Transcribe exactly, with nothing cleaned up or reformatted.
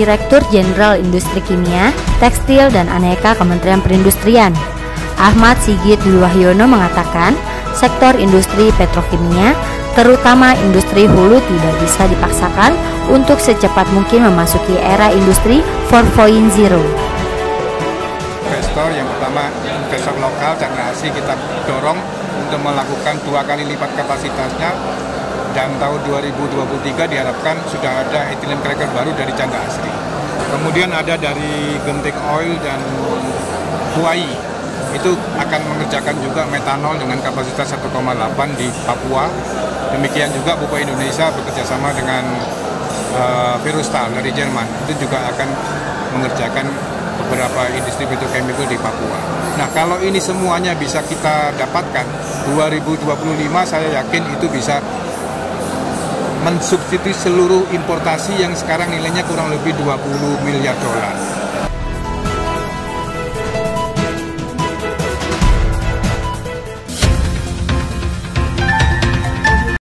Direktur Jenderal Industri Kimia, Tekstil, dan Aneka Kementerian Perindustrian. Ahmad Sigit Dwi Wahyono mengatakan, sektor industri petrokimia, terutama industri hulu, tidak bisa dipaksakan untuk secepat mungkin memasuki era industri empat titik nol. Investor yang pertama, investor lokal dan asing kita dorong untuk melakukan dua kali lipat kapasitasnya, dan tahun dua ribu dua puluh tiga diharapkan sudah ada ethylene cracker baru dari Chandra Asri. Kemudian ada dari Genting Oil dan Huai, itu akan mengerjakan juga metanol dengan kapasitas satu koma delapan di Papua. Demikian juga Pupuk Indonesia bekerjasama dengan uh, Virustal dari Jerman, itu juga akan mengerjakan beberapa industri petrochemical di Papua. Nah, kalau ini semuanya bisa kita dapatkan, dua ribu dua puluh lima saya yakin itu bisa mensubstitusi seluruh importasi yang sekarang nilainya kurang lebih dua puluh miliar dolar.